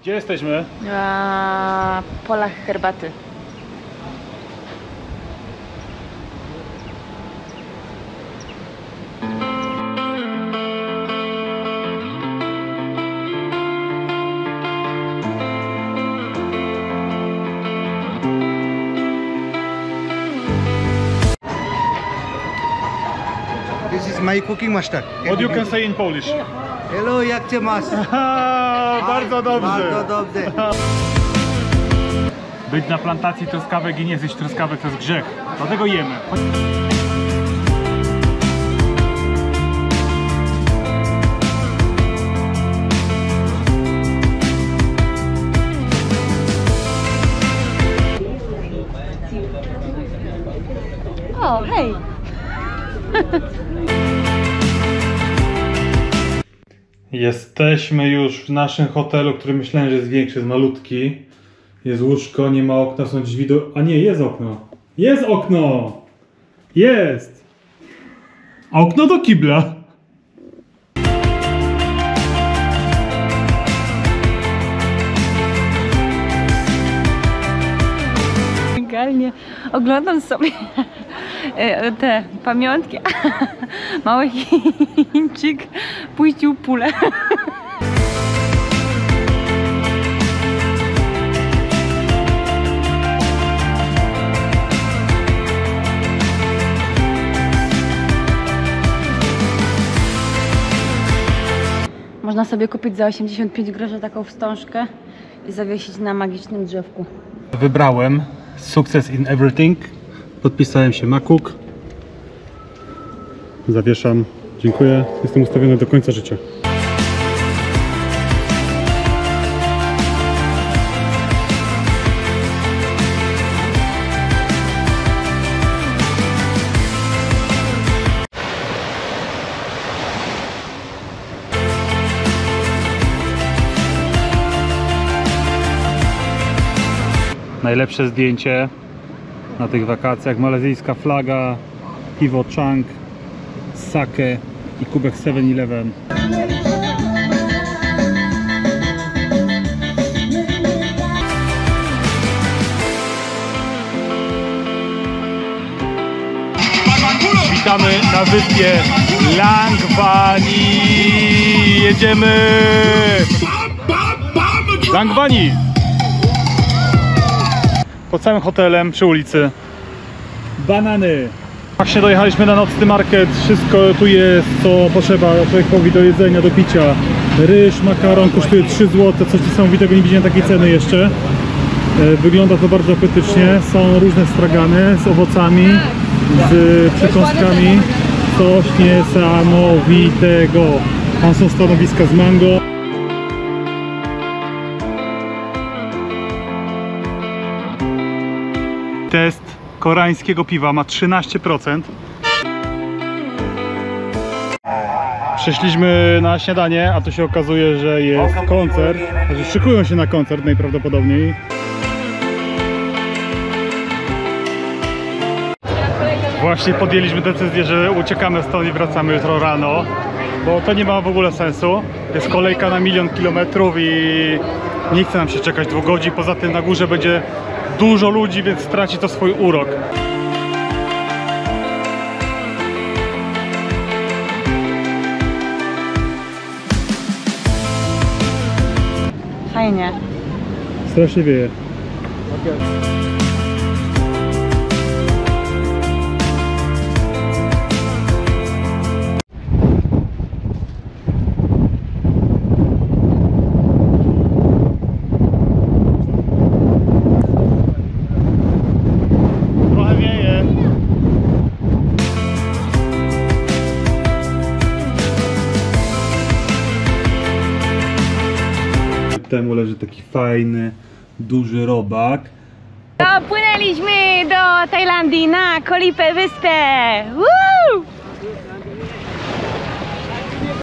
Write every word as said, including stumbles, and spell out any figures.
Gdzie jesteśmy? Na polach herbaty. This is my cooking master. What you can say in Polish? Hello, jak cię masz? Bardzo dobrze. Bardzo dobrze. Być na plantacji truskawek i nie zjeść truskawek to jest grzech. Dlatego jemy. O, hej! Jesteśmy już w naszym hotelu, który myślałem, że jest większy, jest malutki. Jest łóżko, nie ma okna, są drzwi do... A nie, jest okno. Jest okno! Jest! Okno do kibla. Legalnie oglądam sobie te pamiątki. Mały Chińczyk puścił pulę. Można sobie kupić za osiemdziesiąt pięć groszy taką wstążkę i zawiesić na magicznym drzewku. Wybrałem Success in Everything. Podpisałem się Makuk. Zawieszam. Dziękuję. Jestem ustawiony do końca życia. Najlepsze zdjęcie na tych wakacjach. Malezyjska flaga, piwo Chang, sake i kubek seven eleven. Witamy na wyspie Langwani. Jedziemy! Langwani! Pod całym hotelem przy ulicy. Banany. Właśnie dojechaliśmy na nocny market. Wszystko tu jest, co potrzeba człowiekowi do jedzenia, do picia. Ryż, makaron kosztuje trzy złote. Coś niesamowitego, nie widziałem takiej ceny jeszcze. Wygląda to bardzo apetycznie. Są różne stragany z owocami, z przekąskami. Coś niesamowitego. Tam są stanowiska z mango. Test koreańskiego piwa ma trzynaście procent. Przyszliśmy na śniadanie, a tu się okazuje, że jest koncert. Znaczy szykują się na koncert najprawdopodobniej. Właśnie podjęliśmy decyzję, że uciekamy stąd i wracamy jutro rano, bo to nie ma w ogóle sensu. Jest kolejka na milion kilometrów i nie chce nam się czekać dwóch godzin. Poza tym na górze będzie dużo ludzi, więc straci to swój urok. Fajnie. Strasznie wieje. Temu leży taki fajny, duży robak. Dopłynęliśmy do Tajlandii na Kolipę wyspę! Woo!